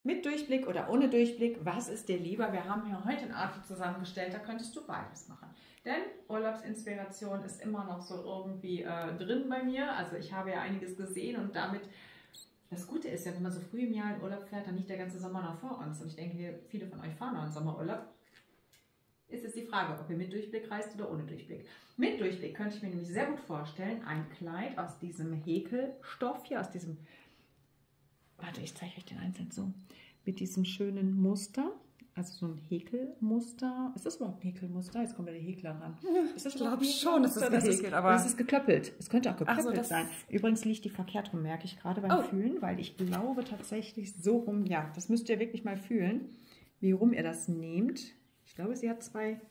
Mit Durchblick oder ohne Durchblick, was ist dir lieber? Wir haben hier heute ein Outfit zusammengestellt, da könntest du beides machen. Denn Urlaubsinspiration ist immer noch so irgendwie drin bei mir. Also ich habe ja einiges gesehen und damit, das Gute ist ja, wenn man so früh im Jahr in Urlaub fährt, dann nicht der ganze Sommer noch vor uns. Und ich denke, viele von euch fahren noch in Sommerurlaub. Ist jetzt die Frage, ob ihr mit Durchblick reist oder ohne Durchblick. Mit Durchblick könnte ich mir nämlich sehr gut vorstellen, ein Kleid aus diesem Häkelstoff hier, aus diesem, warte, ich zeige euch den einzeln so, mit diesem schönen Muster, also so ein Häkelmuster. Ist das überhaupt ein Häkelmuster? Jetzt kommt ja der Häkler ran. Ist das ich glaube schon, dass es gehäkelt, aber... Es ist geklöppelt. Es könnte auch geklöppelt so, sein. Übrigens liegt die verkehrt rum, merke ich gerade beim Fühlen, weil ich glaube tatsächlich so rum, ja, das müsst ihr wirklich mal fühlen, wie rum ihr das nehmt. Ich glaube, sie hat zwei...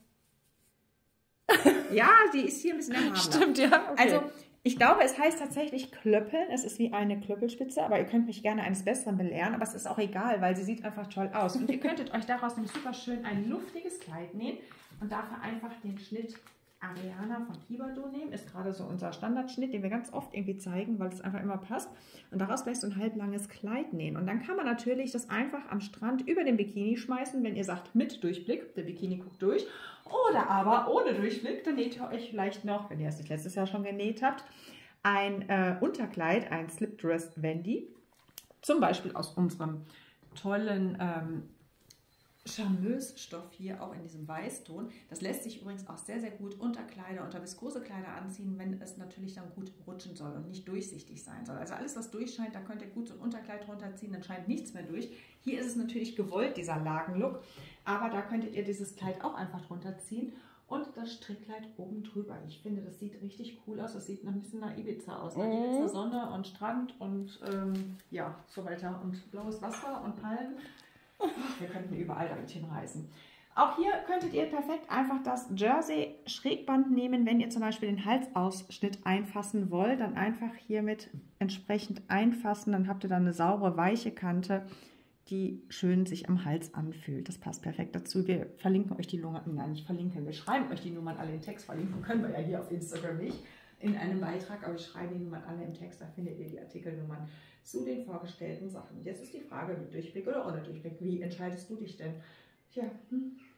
Ja, die ist hier ein bisschen erhabener. Stimmt, ja. Okay. Also, ich glaube, es heißt tatsächlich Klöppeln. Es ist wie eine Klöppelspitze, aber ihr könnt mich gerne eines Besseren belehren. Aber es ist auch egal, weil sie sieht einfach toll aus. Und ihr könntet euch daraus nämlich super schön ein luftiges Kleid nähen und dafür einfach den Schnitt Ariana von Kibado nehmen. Ist gerade so unser Standardschnitt, den wir ganz oft irgendwie zeigen, weil es einfach immer passt. Und daraus gleich so ein halblanges Kleid nähen. Und dann kann man natürlich das einfach am Strand über den Bikini schmeißen, wenn ihr sagt mit Durchblick, der Bikini guckt durch. Oder aber ohne Durchblick, dann näht ihr euch vielleicht noch, wenn ihr es nicht letztes Jahr schon genäht habt, ein Unterkleid, ein Slipdress Wendy. Zum Beispiel aus unserem tollen Charmeuse-Stoff hier, auch in diesem Weißton. Das lässt sich übrigens auch sehr, sehr gut unter Kleider, unter Viskosekleider anziehen, wenn es natürlich dann gut rutschen soll und nicht durchsichtig sein soll. Also alles, was durchscheint, da könnt ihr gut so ein Unterkleid runterziehen, dann scheint nichts mehr durch. Hier ist es natürlich gewollt, dieser Lagenlook, aber da könntet ihr dieses Kleid auch einfach drunter ziehen und das Strickkleid oben drüber. Ich finde, das sieht richtig cool aus. Das sieht noch ein bisschen nach Ibiza aus. Ibiza Sonne und Strand und ja, so weiter und blaues Wasser und Palmen. Wir könnten überall damit hinreisen. Auch hier könntet ihr perfekt einfach das Jersey-Schrägband nehmen, wenn ihr zum Beispiel den Halsausschnitt einfassen wollt. Dann einfach hiermit entsprechend einfassen. Dann habt ihr dann eine saubere, weiche Kante, die schön sich am Hals anfühlt. Das passt perfekt dazu. Wir verlinken euch die Nummern, nein, nicht verlinken, wir schreiben euch die Nummern alle im Text. Verlinken können wir ja hier auf Instagram nicht in einem Beitrag, aber wir schreiben die Nummern alle im Text. Da findet ihr die Artikelnummern zu den vorgestellten Sachen. Jetzt ist die Frage, mit Durchblick oder ohne Durchblick. Wie entscheidest du dich denn? Ja,